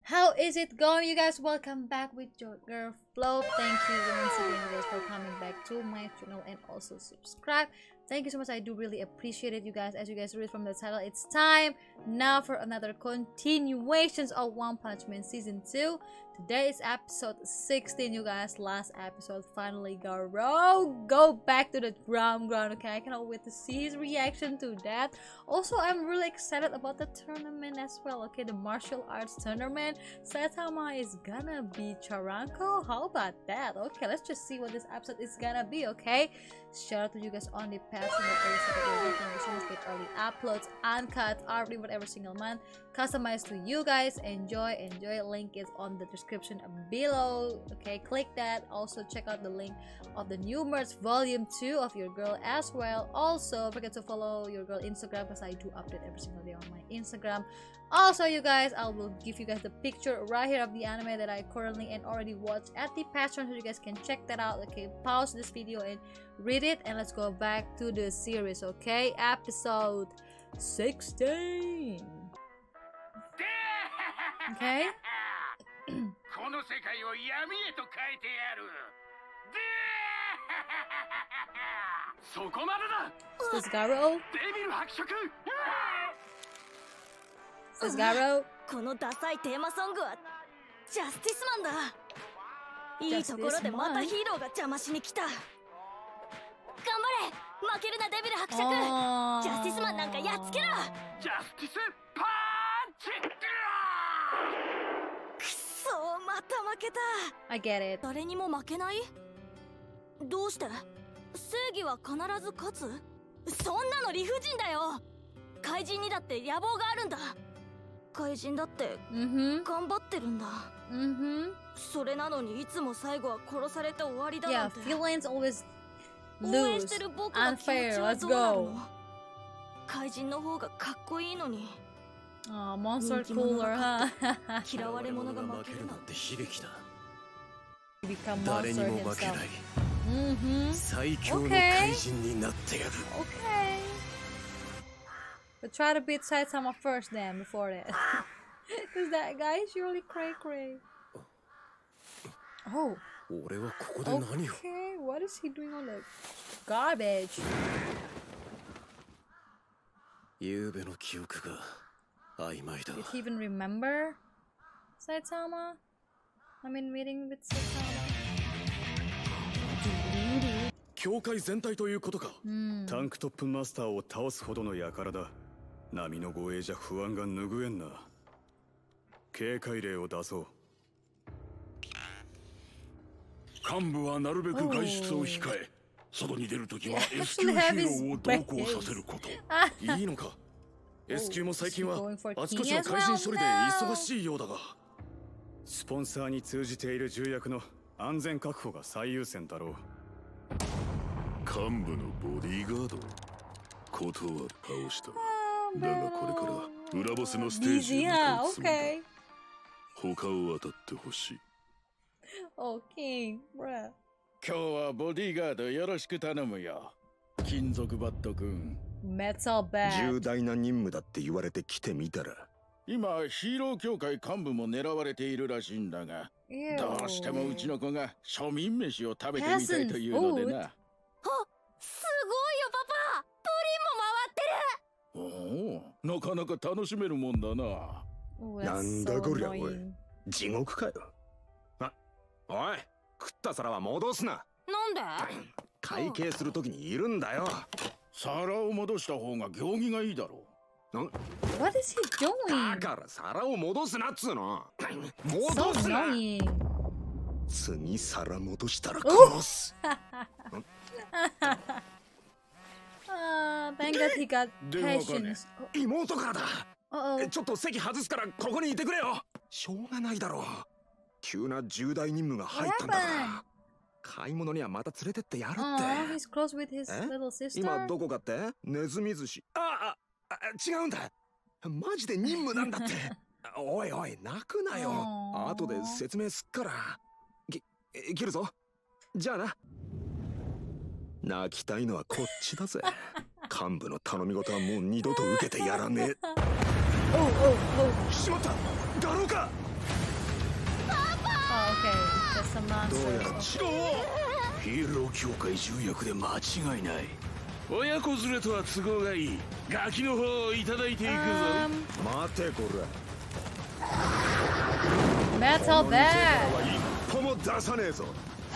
How is it going, you guys? Welcome back with your girl Flo. Thank you once again, you guys, for coming back to my channel and also subscribe. Thank you so much. I do really appreciate it, you guys. As you guys read from the title, it's time now for another continuations of One Punch Man season 2. Today is episode 16, you guys. Last episode finally go back to the ground. Okay, I cannot wait to see his reaction to that. Also, I'm really excited about the tournament as well. Okay, the martial arts tournament. Saitama is gonna be Charanko. How about that? Okay, let's just see what this episode is gonna be. Okay, shout out to you guys on the past and the early so much get early uploads, uncut, already whatever single month, customized to you guys. Enjoy. Link is on the description below. Okay, click that. Also check out the link of the new merch volume 2 of your girl as well. Also don't forget to follow your girl Instagram, because I do update every single day on my Instagram. Also, you guys, I will give you guys the picture right here of the anime that I currently and already watched at the Patreon, so you guys can check that out. Okay, pause this video and read it, and let's go back to the series. Okay, episode 16. Okay. Is this Garo? Is this Garo? このダサいテーマソングはジャスティスマンだ。いいところでまたヒーローが邪魔しに来た。頑張れ、負けるなデビル伯爵。ジャスティスマンなんかやっつけろ。ジャスティスパンチ。くそ、また負けた。 I get it. 誰にも負けない？どうして？正義は必ず勝つ？そんなの理不尽だよ。怪人にだって野望があるんだ。怪人だって頑張ってるんだ。それなのにいつも最後は殺されて終わりだなんて。 Yeah, villains always lose. Unfair. Let's go. 怪人の方がかっこいいのに。 Oh, monster cooler, huh? 嫌われ者が負けるなんて悲劇だ。 Become 誰 monster にも負けない。 himself. 最強の怪人になってやる。 Okay. But try to beat Saitama first then, before that. Cause that guy is really cray. Oh. 俺はここで何を？ Okay, what is he doing on the garbage? 夕べの記憶が曖昧だ。 Did he even remember Saitama? I mean, meeting with Saitama. 教会全体ということか。 タンクトップマスターを倒すほどの輩だ。波の護衛じゃ不安が拭えんな。警戒令を出そう。 幹部はなるべく外出を控え、外に出るときは S 級ヒーローを同行させること。 いいのか。S 級も最近はあちこちの怪人処理で忙しいようだが。 スポンサーに通じている重役の安全確保が最優先だろう。 幹部のボディーガード、ことは倒した。だがこれから裏ボスのステージに向かうつもりだ。他を当たってほしい。 Oh, King, bruh. 今日はボディーガードよろしく頼むよ。金属バット君。 Metal Bat. 重大な任務だって言われて来てみたら。 今ヒーロー協会幹部も狙われているらしいんだが、どうしてもうちの子が庶民飯を食べてみたいというのでな。 すごいよパパ。プリンも回ってる。 おお、なかなか楽しめるもんだな。 なんだこりゃおい。地獄かよ。おい、食った皿は戻すな。 なんで？ 会計するときにいるんだよ。 皿を戻した方が行儀がいいだろう。 What is he doing? だから皿を戻すなっつうの。 So 戻すな。 annoying. 次皿戻したら殺す。 Thank God he got 電話かね。 patience. 妹からだ。 Uh-oh. ちょっと席外すからここにいてくれよ。しょうがないだろう。急な重大任務が入ったんだから。買い物にはまた連れてってやるって。 He's close with his little sister. 今どこかって？ネズミ寿司。違うんだ。マジで任務なんだって。おいおい、泣くなよ。後で説明すっから。切るぞ。じゃあな。泣きたいのはこっちだぜ。幹部の頼み事はもう二度と受けてやらねえ。しまった。だろうか。 some monsters. ヒーロー協会重役で間違いない。親子連れとは都合がいい。ガキの方をいただいていくぞ。 待てこら。 Metal Bag. 一歩も出さねえぞ。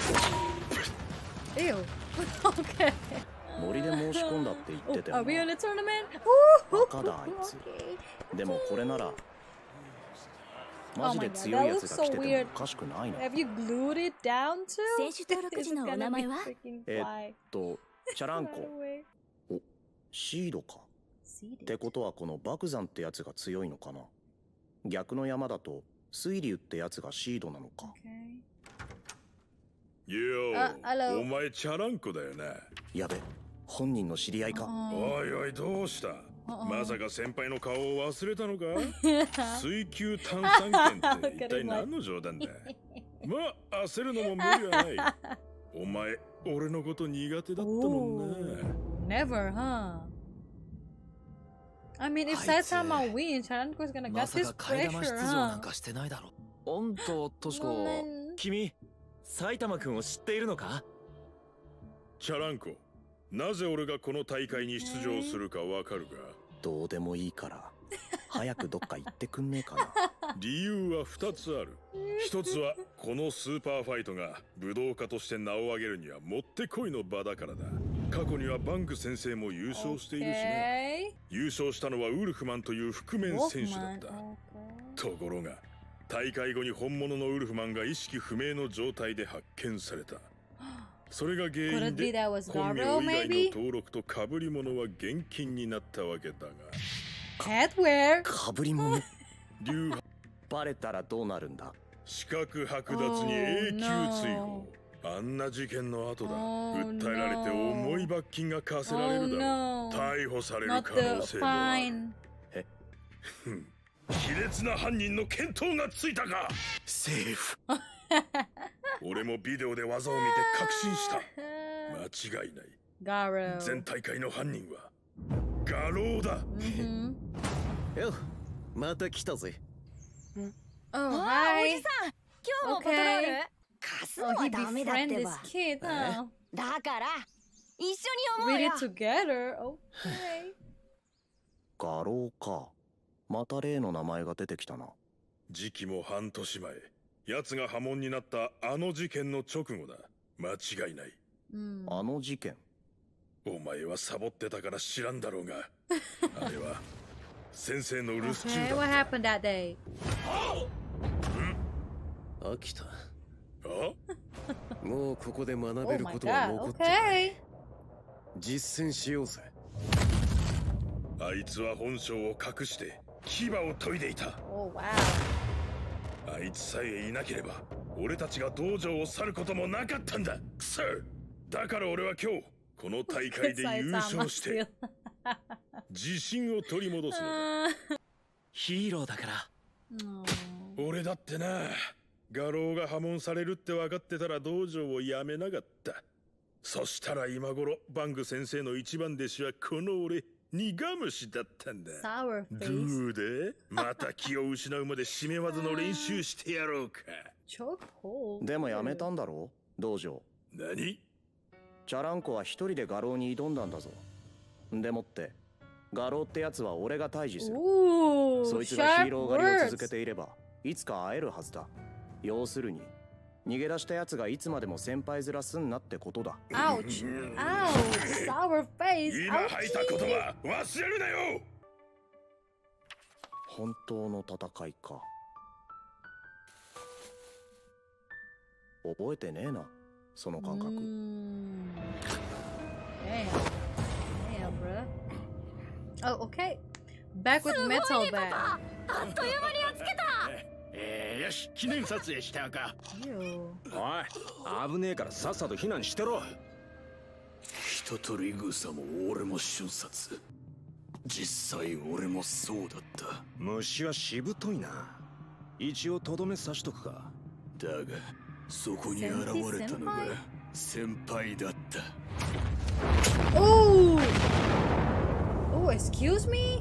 Ew. Okay. 森で申し込んだって言ってたよ Are we な。 in a tournament? バカだあいつ。でもこれならマジで強いやつが来ててもおかしくないな。 Have you glued it down too? 選手登録時のお名前は？ チャランコ。お、シードか。ってことはこの爆山ってやつが強いのかな。逆の山だと水流ってやつがシードなのか。 よお前チャランコだよな。 やべ、本人の知り合いか。 おいおいどうした。まさか先輩の顔を忘れたのか。水球炭酸剣って一体何の冗談だ。まあ焦るのも無理はない。お前俺のこと苦手だったもんな。 Never, huh? I mean, if Saitama wins, Charanko's gonna get this pressure, huh? おんととしこ、君埼玉くんを知っているのか。 チャランコ、なぜ俺がこの大会に出場するかわかるか。 どうでもいいから早くどっか行ってくんねえかな。 理由は2つある。1つはこのスーパーファイトが武道家として名を上げるにはもってこいの場だからだ。過去にはバンク先生も優勝しているしね。優勝したのはウルフマンという覆面選手だった。ところが大会後に本物のウルフマンが意識不明の状態で発見された。それが原因で本名以外の登録と被り物は厳禁になったわけだが。 Headwear? 被り物流バレたらどうなるんだ。 資格剥奪に永久追放。あんな事件の後だ。訴えられて重い罰金が課せられるだろう。逮捕される可能性もある。 え卑劣な犯人の見当がついたか。 セーフ。 俺もビデオで技を見て確信した。間違いない。 ガロー。 全大会の犯人はガローだ。 よ、また来たぜ。 おじさん、 今日もパトロール？貸すのはダメだってば。だから一緒に思うよ。 Read it together. Okay. ガローか。また例の名前が出てきたな。 時期も半年前、奴が破門になったあの事件の直後だ。間違いない。 あの事件。 お前はサボってたから知らんだろうが、あれは先生の留守中だった。 Okay, what happened that day? 飽きた。もうここで学べることは残ってない。実践しようぜ。 あいつは本性を隠して牙を研いでいた。あいつさえいなければ俺たちが道場を去ることもなかったんだ。くそ。だから俺は今日この大会で優勝して自信を取り戻すのだ。 ヒーローだから。 俺だってな、画廊が破門されるって分かってたら道場を辞めなかった。そしたら今頃バング先生の一番弟子はこの俺苦虫だったんだ。どうで、また気を失うまで締め技の練習してやろうか。 でもやめたんだろ道場。 何？ チャランコは一人で画廊に挑んだんだぞ。でもって画廊ってやつは俺が退治する。そいつがヒーロー狩りを続けていればいつか会えるはずだ。要するに逃げ出したやつがいつまでも先輩面すんなってことだ。 Ouch! Ouch! Sour face! 今吐いた言葉忘れるなよ。 本当の戦いか。覚えてねえな、その感覚。 Damn, bro. Oh, okay. Back with Metal Bag. あっという間にやっつけた。 よし、記念撮影してやるか。 おい、危ねえからさっさと避難してろ。 人とリグサも俺も瞬殺。実際俺もそうだった。 虫はしぶといな。一応とどめ刺しとくか。 だがそこに現れたのが先輩だった。 Oh! Oh, excuse me?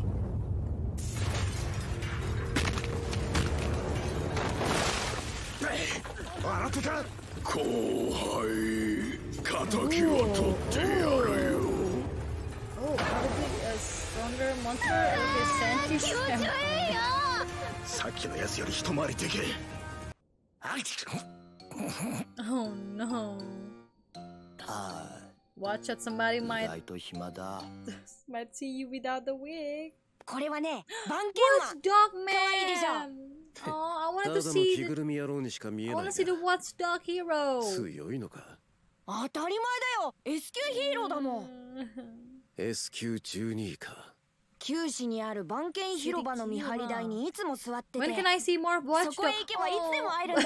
笑ってた。 後輩、敵を取ってやるよ。 Oh, probably a stronger monster or his Santi. さっきのやつより一回りでけえ。 Oh no. Watch out, somebody might see you without the wig. これはね、番犬 Watch Dog Man. Oh, I wanted to see the Watch Dog Hero. 強いのか。 当たり前だよ。S 級ヒーローだもん。 S 級12か。 九市にある番犬広場の見張り台にいつも座ってて。 When can I see more Watch Dog? そこへ行けばいつでも会えるんだって。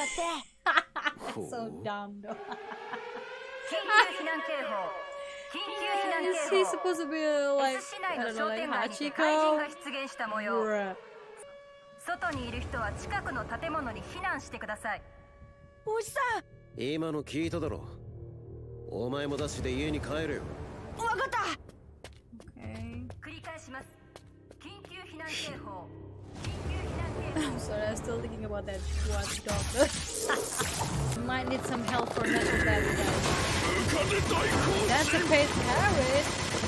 So dumb though. 緊急避難警報。緊急避難 Is 警 he 報。 supposed to be like, S 市内 I の don't know, 商 like 店街にて Hachiko? 怪人が出現した模様。 Bruh. 外にいる人は近くの建物に避難してください。 おじさん。 今の聞いただろ。お前もダッシュで家に帰れよ。 わかった。 Okay. 繰り返します。緊急避難警報。緊急避難警報。 I'm sorry, I'm still thinking about that Watch Dog. Might need some help for natural bad guys. That's a paid carrot.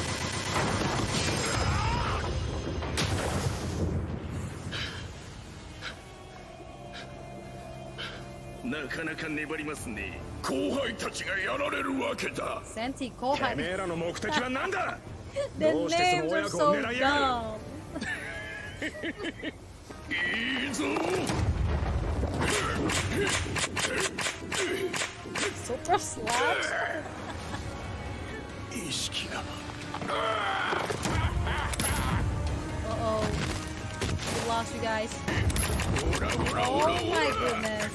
なかなか粘りますね。後輩たちがやられるわけだ。 Santi 後輩。 てめえらの目的は何だ。 The どうしてその names 親 are 子 so を狙いやが dumb. る。いいぞ。 Super slaps. 意識が。 Uh-oh. We lost you guys. Oh my goodness.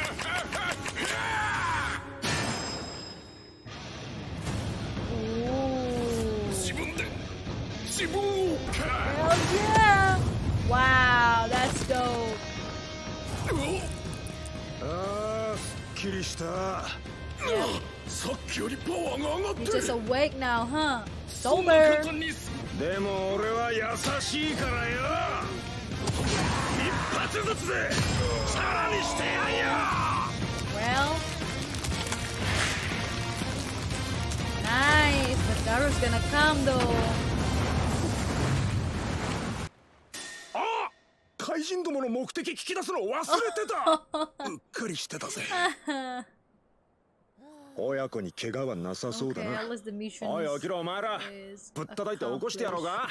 Ooh. 自分で。自分を。 Hell yeah! Wow, that's dope. ああ、すっきりした。 さっきよりパワーが上がってる。 You're just awake now, huh? Sober. でも俺は優しいからよ。 一発ずつでさらにしてやんよ。 Well, nice. But Garu's gonna come though. あ、怪人どもの目的聞き出すの忘れてた。うっかりしてたぜ。親子に怪我はなさそうだ Okay, な。 at least the mission おい、起きろお前ら。 is ぶったたいて起こしてやろうか。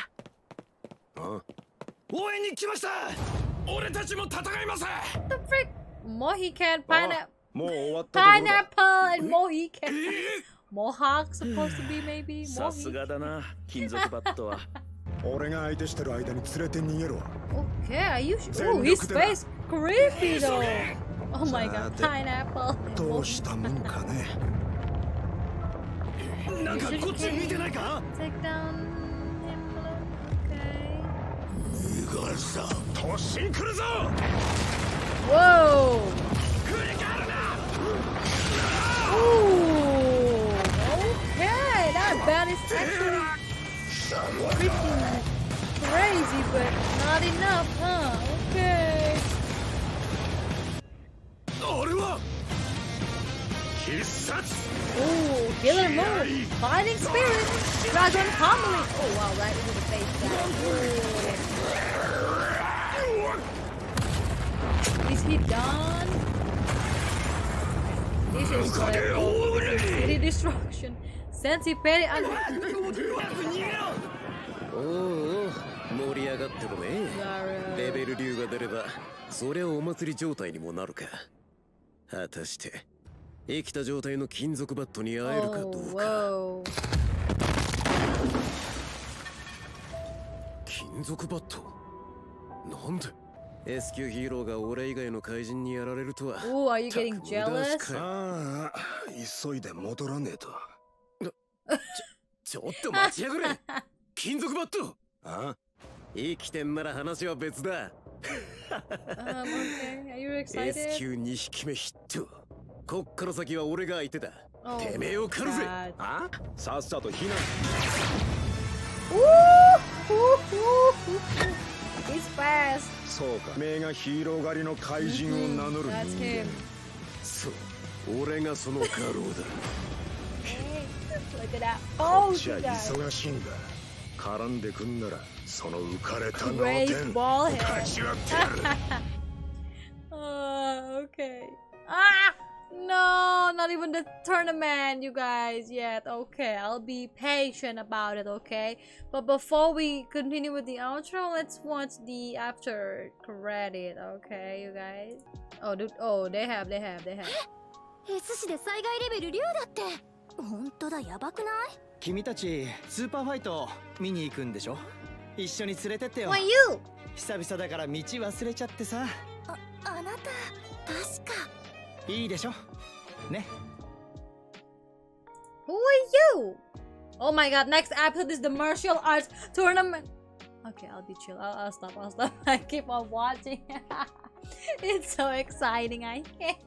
応援に来ました。俺たちも戦います。 What the frick? Mohican, pineapple, もう終わったところだ。 pineapple, and Mohican. Mohawk supposed to be maybe. さす Mohi. がだな、金属バットは。 俺が相手してる間に連れて逃げろ。 Okay, are you? Oh, his face creepy though. Oh my god, pineapple. どうしたもんかね。 なんかこっち見てないか。 Take down him. Okay. 逃がさん。突進来るぞ。 Whoa. 振り返るな。 Ooh. Okay, that bat is actually freaking crazy, but not enough, huh? Okay. あれは必殺。 Ooh, killer move. Fighting spirit. Dragon pummeling. Oh wow, right into the face. Guys. Is he done? This is like city destruction. Sensi Perry. おうおう、盛り上がってるね。レベル竜が出ればそりゃお祭り状態にもなるか。果たして生きた状態の金属バットに会えるかどうか。金属バットなんで S 級ヒーローが俺以外の怪人にやられるとは。 Oh, are you getting jealous? ああ、急いで戻らねえと。 ちょっと待ちやがれ。金属バット。 ああ、 生きてんなら話は別だ。 Okay. Are you excited? S 級2匹目ヒット。こっから先は俺が相手だ。 Oh, てめえを狩るぜ。 God. あ、さっさと避難。 He's fast. そうか。目がヒーロー狩りの怪人を名乗る人 That's 間 him. そう。 俺がその画廊だ。 Look at that. こ Oh, っちは you guys. 忙しいんだ。絡んでくんならその浮かれた脳 Great 天 ball hair. 勝ち割ってやる。 Oh, okay. Ah! No, not even the tournament, you guys, yet. Okay, I'll be patient about it, okay? But before we continue with the outro, let's watch the after credit, okay, you guys? Oh, dude, oh, they have. 寿司で災害レベル竜だって。本当だ、やばくない？ 君たちスーパーファイト見に行くんでしょ？一緒に連れてってよ。 Why you? 久々だから道忘れちゃってさ。 あなた確か。 いいでしょ？ね。 Who are you? Oh my god, next episode is the martial arts tournament. Okay, I'll be chill. I'll stop. I keep on watching. It's so exciting. I can't.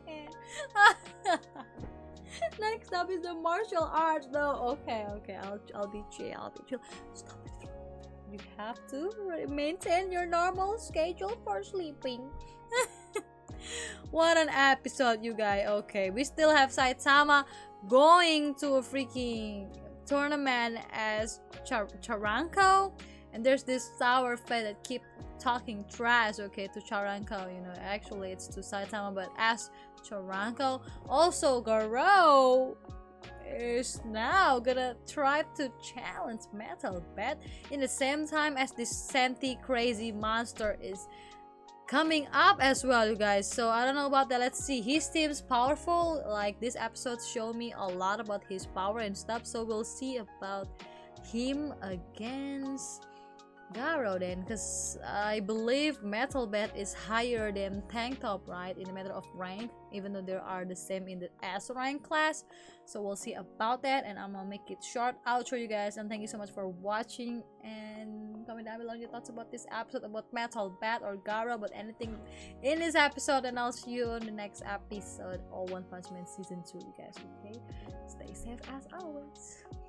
Next up is the martial arts though. Okay, I'll be chill. Stop it. You have to maintain your normal schedule for sleeping. What an episode, you guys. Okay, we still have Saitama going to a freaking tournament as Charanko, and there's this sour face that keep talking trash, okay, to Charanko. You know, actually it's to Saitama, but as Charanko. Also, Garou is now gonna try to challenge Metal Bat in the same time as this Senti crazy monster is coming up as well, you guys. So I don't know about that. Let's see. His team's powerful. Like, this episode showed me a lot about his power and stuff, so we'll see about him against Garou then, because I believe Metal Bat is higher than Tank Top, right, in the matter of rank, even though they are the same in the S rank class. So we'll see about that, and I'm gonna make it short outro, you guys, and thank you so much for watching, and comment down below your thoughts about this episode, about Metal Bat or Garou, about anything in this episode, and I'll see you on the next episode of One Punch Man Season 2, you guys, okay? Stay safe as always.